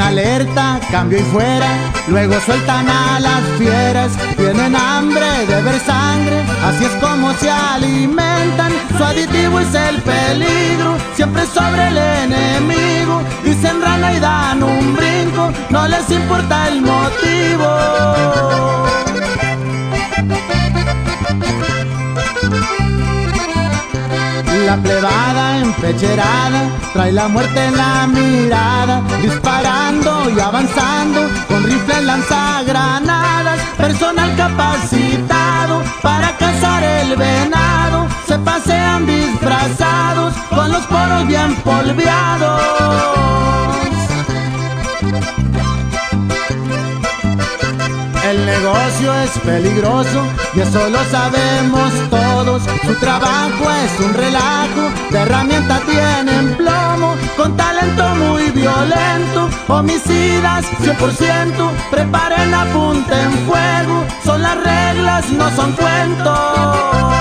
Una alerta, cambio y fuera, luego sueltan a las fieras. Tienen hambre de ver sangre, así es como se alimentan. Su aditivo es el peligro, siempre sobre el enemigo. Dicen rana y dan un brinco, no les importa el motivo. La plebada empecherada trae la muerte en la mirada, disparando y avanzando con rifles lanzagranadas. Personal capacitado para cazar el venado, se pasean disfrazados con los poros bien polveados. El negocio es peligroso y eso lo sabemos todos. Su trabajo es un relajo, de herramienta tienen plomo, con talento muy violento, homicidas 100%. Preparen, apunten fuego, son las reglas, no son cuentos.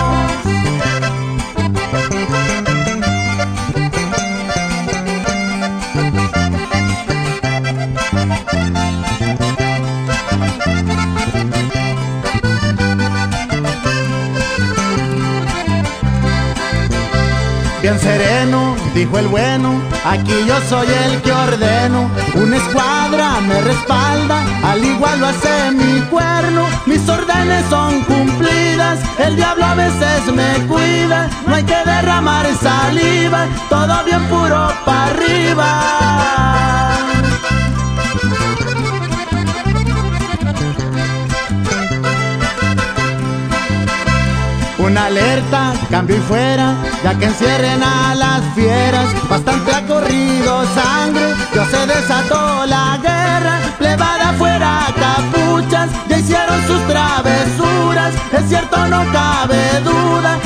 Bien sereno, dijo el bueno, aquí yo soy el que ordeno. Una escuadra me respalda, al igual lo hace mi cuerno. Mis órdenes son cumplidas, el diablo a veces me cuida. No hay que derramar saliva, todo bien puro para arriba. Una alerta, cambio y fuera, ya que encierren a las fieras. Bastante ha corrido sangre, ya se desató la guerra. Plebada fuera capuchas, ya hicieron sus travesuras. Es cierto, no cabe duda,